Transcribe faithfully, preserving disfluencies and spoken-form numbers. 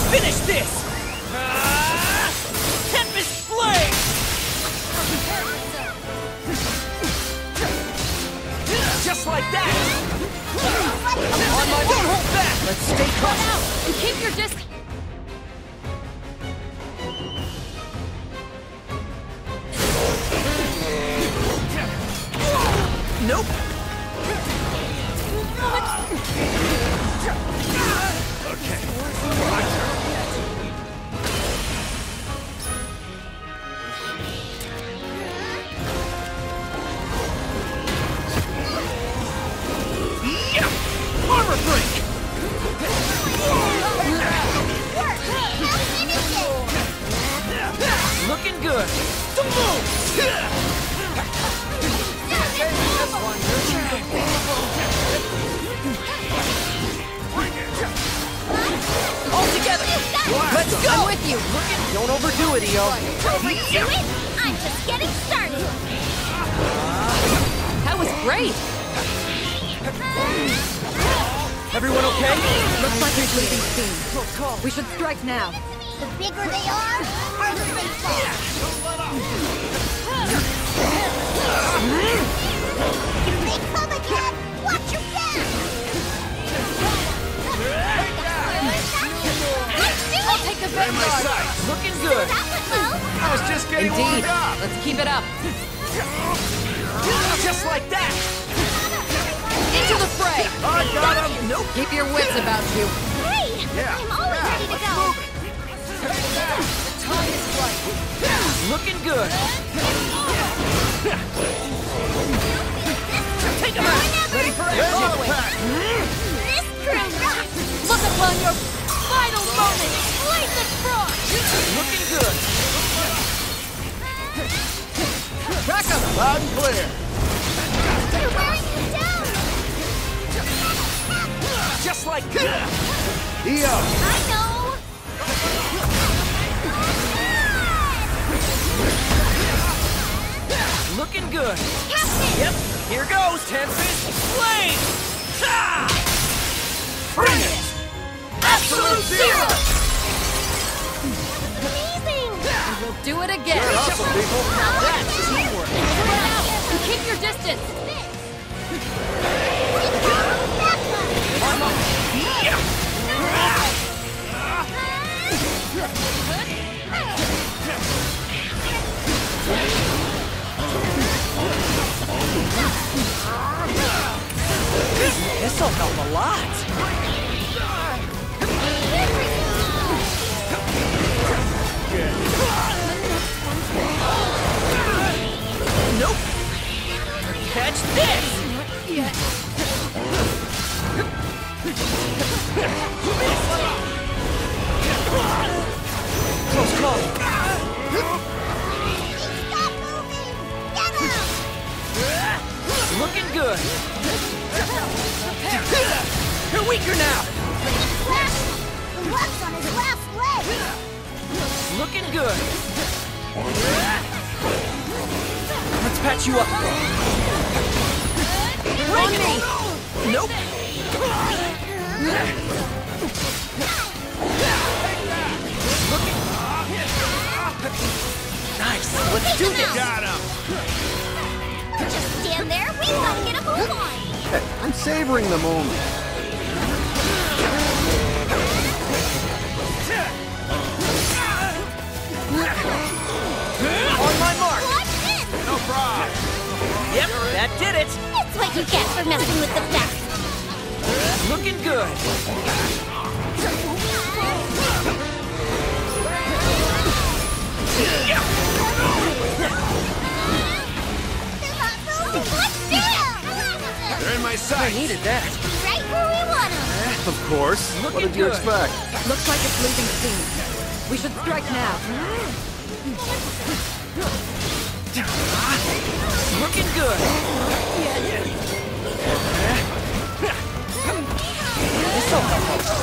Finish this! Ah! Tempest Flame! Just like that! On my Don't hold back! Let's stay caught out and keep your distance. Nope. Okay. My turn. Yeah! Armor break! Looking good. Don't move! All together! Let's go! I'm with you! Don't overdo it, Io! Overdo it? I'm just getting started! That was great! Everyone okay? Looks like he's losing steam. We should strike now. The bigger they are, harder they fall! If they come again, watch your back! I'll take the vanguard! Looking good! That went well! I was just getting Indeed! warmed up! Let's keep it up! Just like that! Into the fray! I got him! Nope! Keep your wits about you. Hey! Yeah, I'm always yeah, ready to let's go! move it. Time is right. Looking good! Take him out! Ready for action! This crew rocks! Look upon your final moment! Blaze the frost! Looking good! Track him! Loud and clear! They're wearing you down! Just like that! Io! I know! Looking good! Captain! Yep! Here goes! Tempest Flame! Ha! Bring it! Absolute Zero! Amazing! And we'll do it again! Hustle, people! Oh, That's teamwork! Spread out and keep your distance! This'll help a lot! Nope! Catch this! Yet. Close call! Stop moving! Get him! Looking good! You're weaker now! The luck's on his last leg! Looking good! Let's patch you up! On me! Nope! Nice! Let's do this! Got him! Just stand there, we gotta get a move on! I'm savoring the moment. On my mark! Watch this! No problem! Yep, that did it! That's what you get for messing with the best! Looking good! They're not moving! Let's do it! They're in my I sight. needed that! Right where we want them! Of course. What Looking did you good. expect? Looks like it's losing steam. We should strike now. Looking good! This'll help a